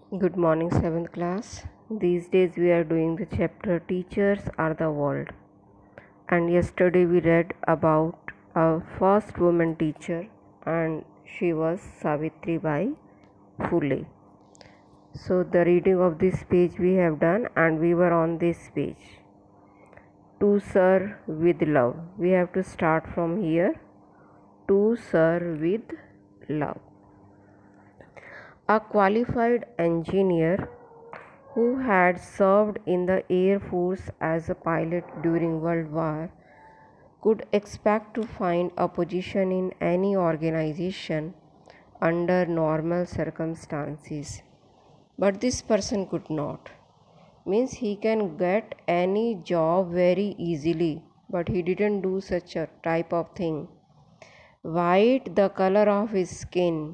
Good morning, 7th class. These days we are doing the chapter Teachers Are the World. And yesterday we read about our first woman teacher, and she was Savitri Bai Phule. So, the reading of this page we have done, and we were on this page. To Sir with Love. We have to start from here. To Sir with Love. A qualified engineer who had served in the Air Force as a pilot during World War could expect to find a position in any organization under normal circumstances. But this person could not. Means he can get any job very easily, but he didn't do such a type of thing. White the color of his skin,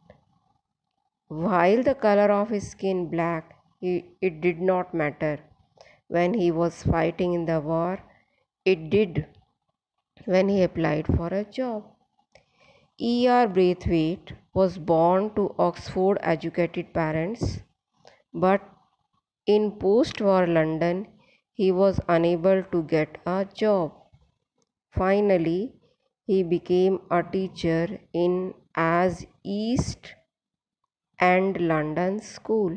while the color of his skin black, it did not matter. When he was fighting in the war, it did when he applied for a job. E.R. Braithwaite was born to Oxford educated parents, but in post war London, he was unable to get a job. Finally, he became a teacher in as East End London school.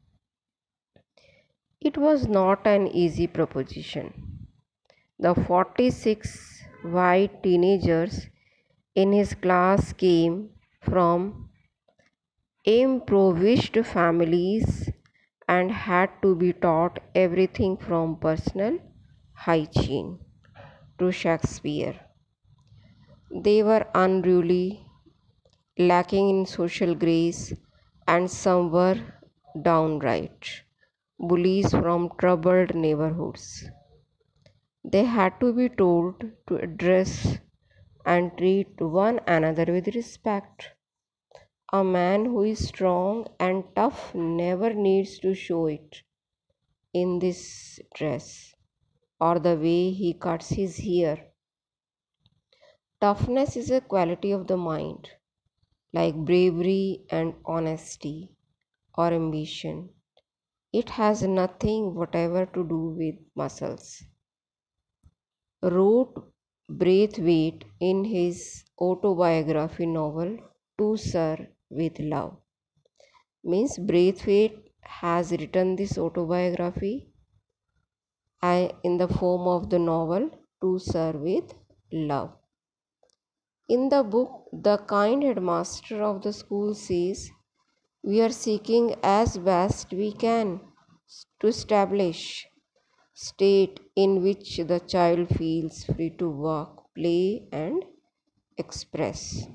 It was not an easy proposition. The 46 white teenagers in his class came from impoverished families and had to be taught everything from personal hygiene to Shakespeare. They were unruly, lacking in social grace, and some were downright bullies from troubled neighborhoods. They had to be told to address and treat one another with respect. A man who is strong and tough never needs to show it in this dress or the way he cuts his hair. Toughness is a quality of the mind, like bravery and honesty or ambition. It has nothing whatever to do with muscles. Wrote Braithwaite in his autobiography novel To Sir with Love. Means Braithwaite has written this autobiography in the form of the novel To Sir with Love. In the book, the kind headmaster of the school says, "We are seeking as best we can to establish state in which the child feels free to work, play and express."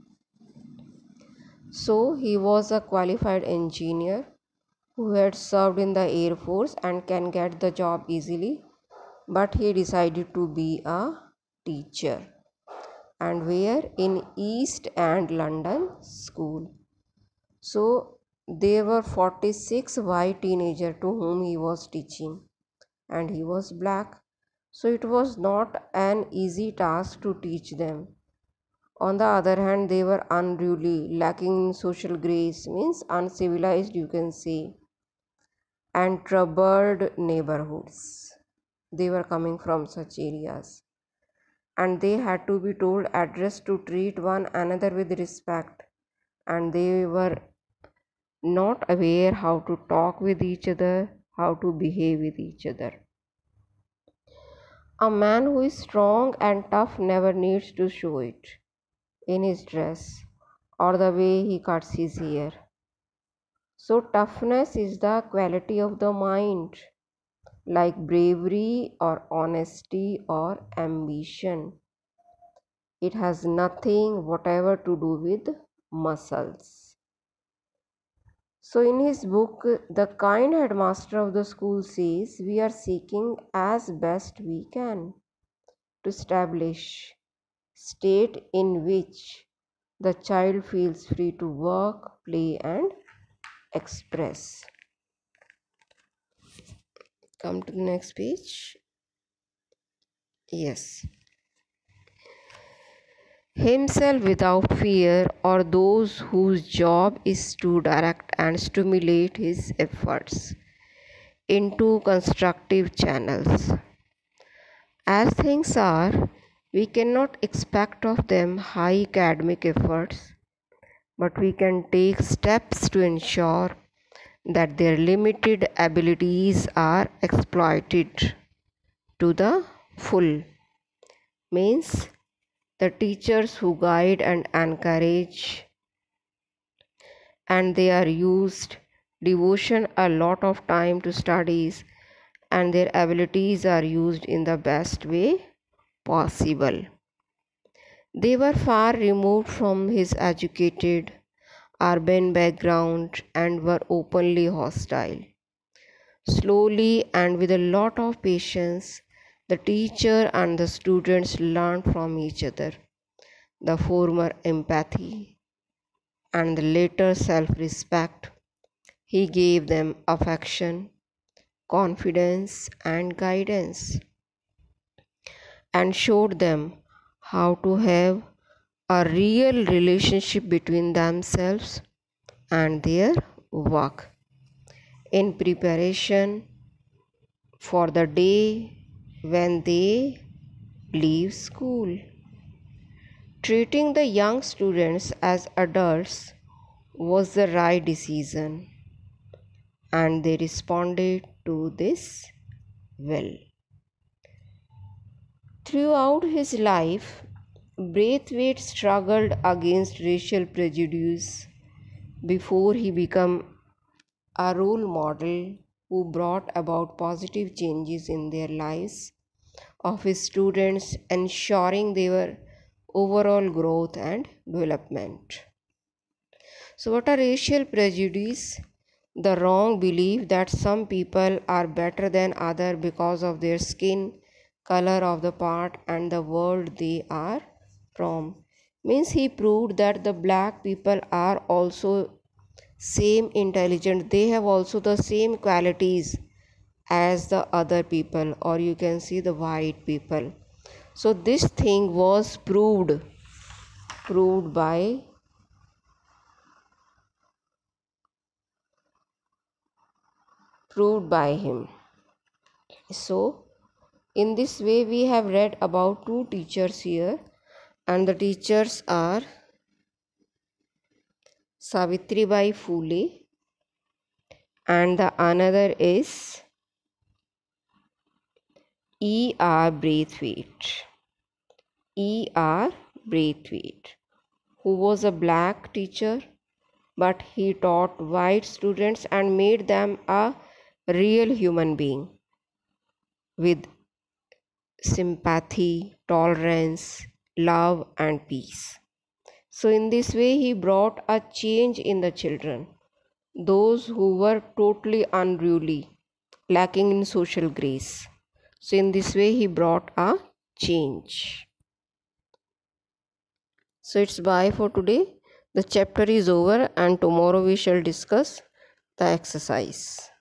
So he was a qualified engineer who had served in the Air Force and can get the job easily, but he decided to be a teacher. And where? In East End London school. So there were 46 white teenagers to whom he was teaching, and he was black. So it was not an easy task to teach them. On the other hand, they were unruly, lacking in social grace, means uncivilized, you can say, and troubled neighborhoods. They were coming from such areas. And they had to be told address to treat one another with respect. And they were not aware how to talk with each other, how to behave with each other. A man who is strong and tough never needs to show it in his dress or the way he cuts his hair. So, toughness is the quality of the mind, like bravery or honesty or ambition. It has nothing whatever to do with muscles. So, in his book, the kind headmaster of the school says, "We are seeking as best we can to establish state in which the child feels free to work, play and express." Come to the next page. Yes. himself without fear, or those whose job is to direct and stimulate his efforts into constructive channels. As things are, we cannot expect of them high academic efforts, but we can take steps to ensure that their limited abilities are exploited to the full. Means the teachers who guide and encourage, and they are used devotion a lot of time to studies, and their abilities are used in the best way possible. They were far removed from his educated urban background and were openly hostile. Slowly and with a lot of patience, the teacher and the students learned from each other, the former empathy and the later self respect. He gave them affection, confidence, and guidance, and showed them how to have a real relationship between themselves and their work in preparation for the day when they leave school. Treating the young students as adults was the right decision, and they responded to this well. Throughout his life, Braithwaite struggled against racial prejudice before he became a role model who brought about positive changes in their lives of his students, ensuring their overall growth and development. So, what are racial prejudice? The wrong belief that some people are better than others because of their skin, color of the part, and the world they are from. Means he proved that the black people are also same intelligent, they have also the same qualities as the other people, or you can see the white people. So this thing was proved by him. So in this way we have read about two teachers here, and the teachers are Savitribai Phule and the another is E.R. Braithwaite. E.R. Braithwaite, who was a black teacher, but he taught white students and made them a real human being with sympathy, tolerance, love, and peace. So, in this way, he brought a change in the children, those who were totally unruly, lacking in social grace. So, in this way, he brought a change. So, it's bye for today. The chapter is over, and tomorrow we shall discuss the exercise.